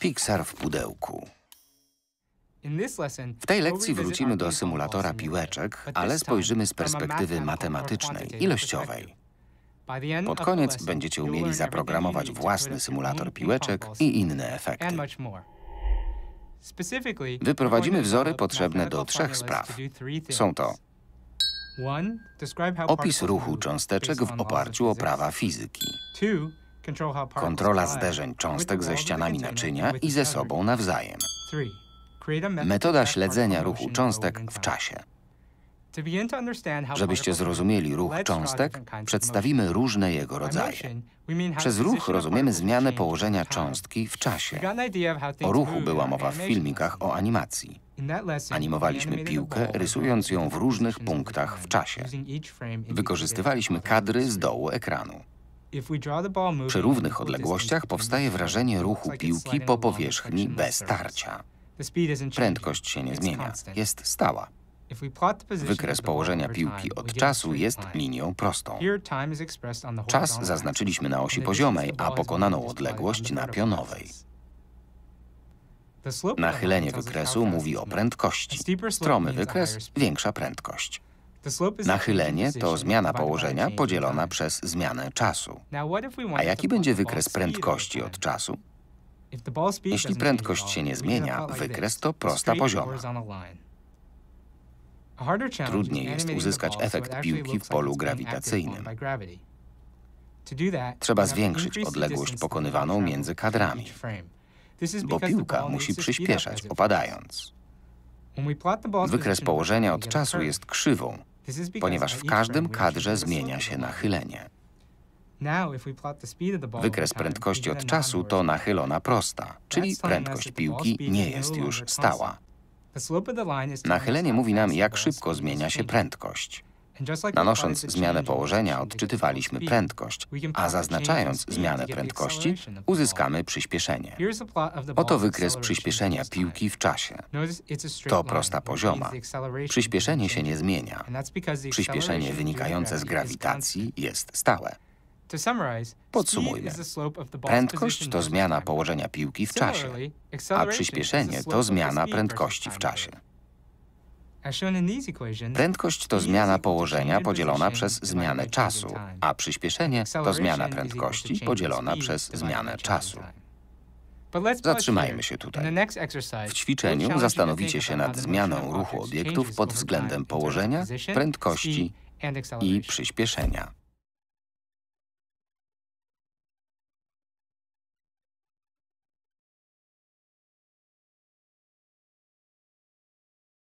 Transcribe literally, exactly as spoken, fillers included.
Pixar w pudełku. W tej lekcji wrócimy do symulatora piłeczek, ale spojrzymy z perspektywy matematycznej, ilościowej. Pod koniec będziecie umieli zaprogramować własny symulator piłeczek i inne efekty. Wyprowadzimy wzory potrzebne do trzech spraw. Są to opis ruchu cząsteczek w oparciu o prawa fizyki, kontrola zderzeń cząstek ze ścianami naczynia i ze sobą nawzajem, metoda śledzenia ruchu cząstek w czasie. Żebyście zrozumieli ruch cząstek, przedstawimy różne jego rodzaje. Przez ruch rozumiemy zmianę położenia cząstki w czasie. O ruchu była mowa w filmikach o animacji. Animowaliśmy piłkę, rysując ją w różnych punktach w czasie. Wykorzystywaliśmy kadry z dołu ekranu. Przy równych odległościach powstaje wrażenie ruchu piłki po powierzchni bez tarcia. Prędkość się nie zmienia, jest stała. Wykres położenia piłki od czasu jest linią prostą. Czas zaznaczyliśmy na osi poziomej, a pokonaną odległość na pionowej. Nachylenie wykresu mówi o prędkości. Stromy wykres – większa prędkość. Nachylenie to zmiana położenia podzielona przez zmianę czasu. A jaki będzie wykres prędkości od czasu? Jeśli prędkość się nie zmienia, wykres to prosta pozioma. Trudniej jest uzyskać efekt piłki w polu grawitacyjnym. Trzeba zwiększyć odległość pokonywaną między kadrami, bo piłka musi przyspieszać, opadając. Wykres położenia od czasu jest krzywą, ponieważ w każdym kadrze zmienia się nachylenie. Wykres prędkości od czasu to nachylona prosta, czyli prędkość piłki nie jest już stała. Nachylenie mówi nam, jak szybko zmienia się prędkość. Nanosząc zmianę położenia, odczytywaliśmy prędkość, a zaznaczając zmianę prędkości, uzyskamy przyspieszenie. Oto wykres przyspieszenia piłki w czasie. To prosta pozioma. Przyspieszenie się nie zmienia. Przyspieszenie wynikające z grawitacji jest stałe. Podsumujmy. Prędkość to zmiana położenia piłki w czasie, a przyspieszenie to zmiana prędkości w czasie. Prędkość to zmiana położenia podzielona przez zmianę czasu, a przyspieszenie to zmiana prędkości podzielona przez zmianę czasu. Zatrzymajmy się tutaj. W ćwiczeniu zastanowicie się nad zmianą ruchu obiektów pod względem położenia, prędkości i przyspieszenia.